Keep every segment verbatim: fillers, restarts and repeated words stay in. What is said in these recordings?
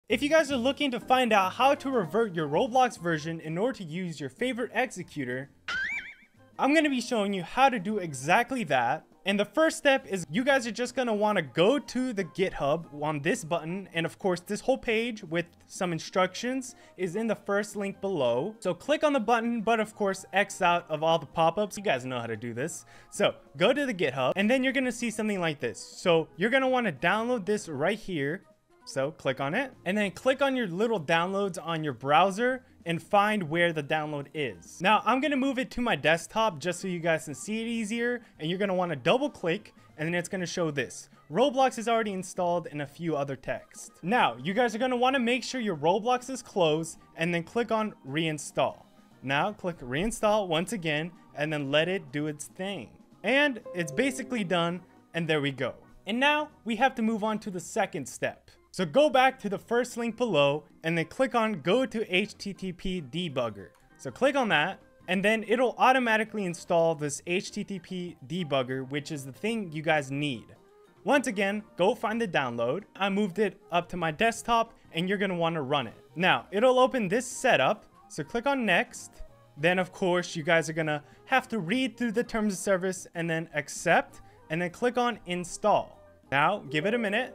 If you guys are looking to find out how to revert your Roblox version in order to use your favorite executor, I'm going to be showing you how to do exactly that. And the first step is you guys are just going to want to go to the GitHub on this button. And of course, this whole page with some instructions is in the first link below. So click on the button, but of course, X out of all the pop-ups. You guys know how to do this. So go to the GitHub and then you're going to see something like this. So you're going to want to download this right here. So click on it and then click on your little downloads on your browser and find where the download is. Now I'm going to move it to my desktop just so you guys can see it easier, and you're going to want to double click and then it's going to show this. Roblox is already installed and a few other text. Now you guys are going to want to make sure your Roblox is closed and then click on reinstall. Now click reinstall once again and then let it do its thing. And it's basically done, and there we go. And now we have to move on to the second step. So go back to the first link below and then click on go to H T T P debugger. So click on that and then it'll automatically install this H T T P debugger, which is the thing you guys need. Once again, go find the download. I moved it up to my desktop and you're going to want to run it. Now it'll open this setup. So click on next. Then of course you guys are going to have to read through the terms of service and then accept and then click on install. Now give it a minute.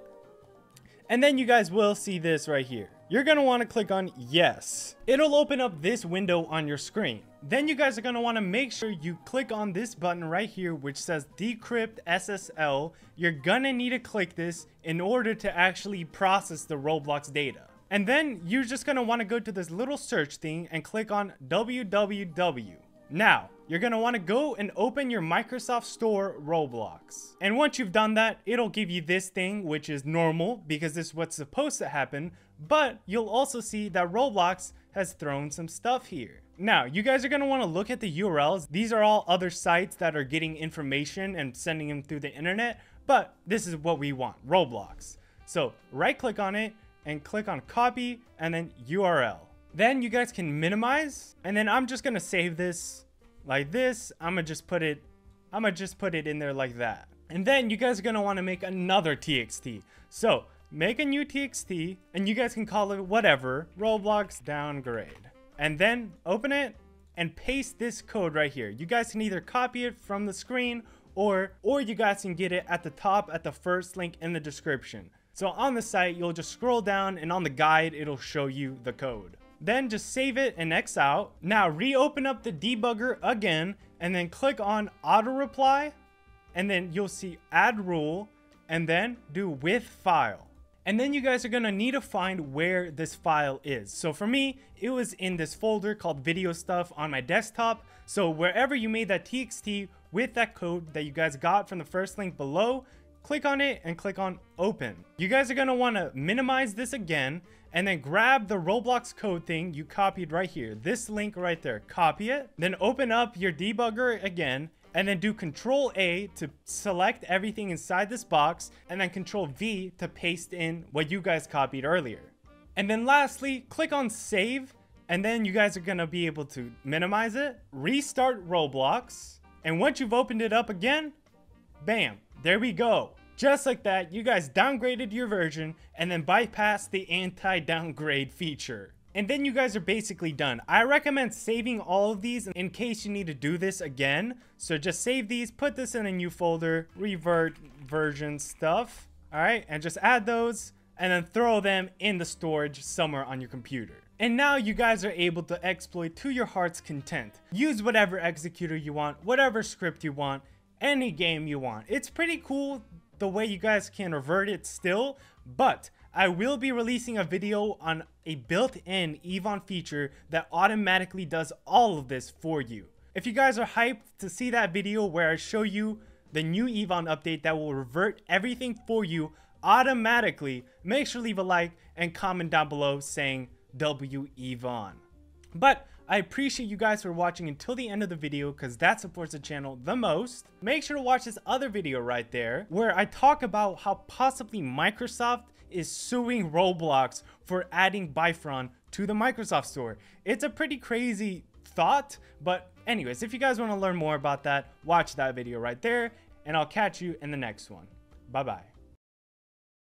And then you guys will see this right here. You're going to want to click on yes. It'll open up this window on your screen. Then you guys are going to want to make sure you click on this button right here, which says decrypt S S L. You're going to need to click this in order to actually process the Roblox data. And then you're just going to want to go to this little search thing and click on w w w. Now, you're going to want to go and open your Microsoft Store Roblox. And once you've done that, it'll give you this thing, which is normal because this is what's supposed to happen. But you'll also see that Roblox has thrown some stuff here. Now, you guys are going to want to look at the U R Ls. These are all other sites that are getting information and sending them through the internet. But this is what we want, Roblox. So right click on it and click on copy and then U R L. Then you guys can minimize, and then I'm just gonna save this like this. I'm gonna just put it, I'm gonna just put it in there like that. And then you guys are gonna want to make another T X T. So make a new T X T, and you guys can call it whatever, Roblox downgrade. And then open it and paste this code right here. You guys can either copy it from the screen, or or you guys can get it at the top at the first link in the description. So on the site, you'll just scroll down, and on the guide, it'll show you the code. Then just save it and X out. Now reopen up the debugger again and then click on auto reply, and then you'll see add rule and then do with file. And then you guys are going to need to find where this file is. So for me, it was in this folder called video stuff on my desktop. So wherever you made that T X T with that code that you guys got from the first link below, click on it and click on open. You guys are going to want to minimize this again and then grab the Roblox code thing you copied right here. This link right there, copy it. Then open up your debugger again and then do control A to select everything inside this box and then control V to paste in what you guys copied earlier. And then lastly, click on save, and then you guys are going to be able to minimize it, restart Roblox, and once you've opened it up again, bam, there we go. Just like that, you guys downgraded your version and then bypassed the anti-downgrade feature. And then you guys are basically done. I recommend saving all of these in case you need to do this again. So just save these, put this in a new folder, revert version stuff. All right, and just add those and then throw them in the storage somewhere on your computer. And now you guys are able to exploit to your heart's content. Use whatever executor you want, whatever script you want, any game you want. It's pretty cool the way you guys can revert it still, but I will be releasing a video on a built-in Evon feature that automatically does all of this for you. If you guys are hyped to see that video where I show you the new Evon update that will revert everything for you automatically, make sure to leave a like and comment down below saying W Evon. But I appreciate you guys for watching until the end of the video because that supports the channel the most. Make sure to watch this other video right there where I talk about how possibly Microsoft is suing Roblox for adding Bifron to the Microsoft Store. It's a pretty crazy thought, but anyways, if you guys want to learn more about that, watch that video right there, and I'll catch you in the next one. Bye bye.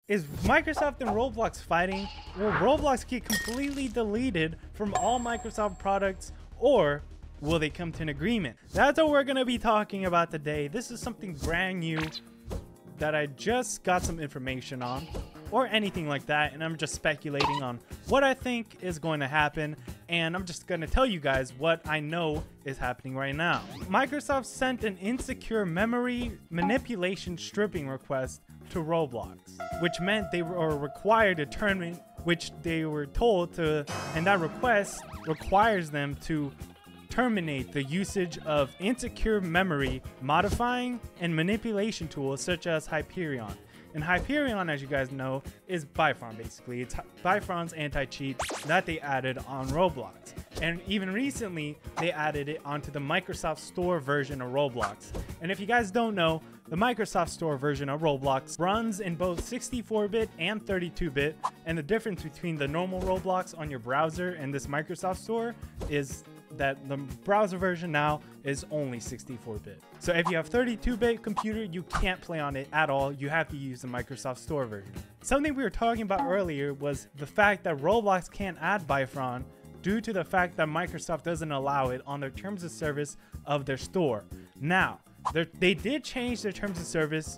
Is Microsoft and Roblox fighting? Will Roblox get completely deleted from all Microsoft products, or will they come to an agreement? That's what we're going to be talking about today. This is something brand new that I just got some information on, or anything like that, and I'm just speculating on what I think is going to happen, and I'm just going to tell you guys what I know is happening right now. Microsoft sent an insecure memory manipulation stripping request to Roblox, which meant they were required to terminate, which they were told to, and that request requires them to terminate the usage of insecure memory modifying and manipulation tools such as Hyperion. And Hyperion, as you guys know, is Bifron basically. It's Bifron's anti-cheat that they added on Roblox. And even recently, they added it onto the Microsoft Store version of Roblox. And if you guys don't know, the Microsoft Store version of Roblox runs in both sixty-four bit and thirty-two bit. And the difference between the normal Roblox on your browser and this Microsoft Store is that the browser version now is only sixty-four bit. So if you have thirty-two bit computer, you can't play on it at all. You have to use the Microsoft Store version. Something we were talking about earlier was the fact that Roblox can't add Bifron due to the fact that Microsoft doesn't allow it on their terms of service of their store. Now, they did change their terms of service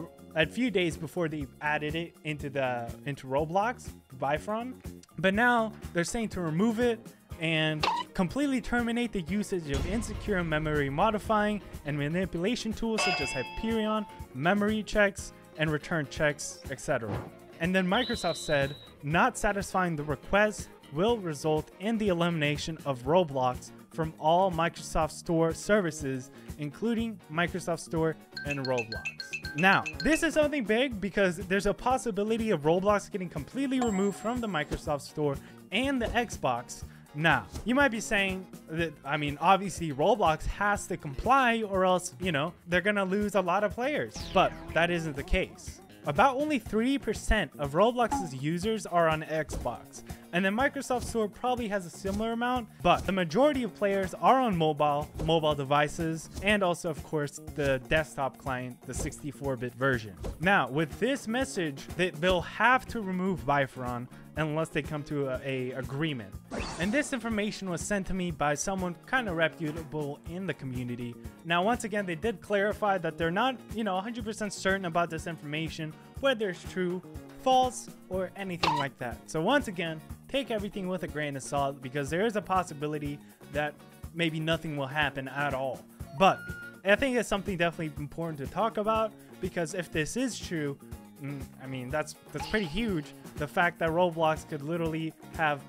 a few days before they added it into the into Roblox, Bifron, but now they're saying to remove it and completely terminate the usage of insecure memory modifying and manipulation tools such as Hyperion, memory checks, and return checks, et cetera. And then Microsoft said, not satisfying the request will result in the elimination of Roblox from all Microsoft Store services, including Microsoft Store and Roblox. Now, this is something big because there's a possibility of Roblox getting completely removed from the Microsoft Store and the Xbox. Now, you might be saying that, I mean, obviously Roblox has to comply or else, you know, they're gonna lose a lot of players, but that isn't the case. About only three percent of Roblox's users are on Xbox, and the Microsoft Store probably has a similar amount, but the majority of players are on mobile, mobile devices, and also, of course, the desktop client, the sixty-four bit version. Now, with this message, they, they'll have to remove Bifron unless they come to a, a agreement. And this information was sent to me by someone kind of reputable in the community. Now, once again, they did clarify that they're not, you know, one hundred percent certain about this information, whether it's true, false, or anything like that. So once again, take everything with a grain of salt because there is a possibility that maybe nothing will happen at all. But I think it's something definitely important to talk about because if this is true, I mean, that's that's pretty huge. The fact that Roblox could literally have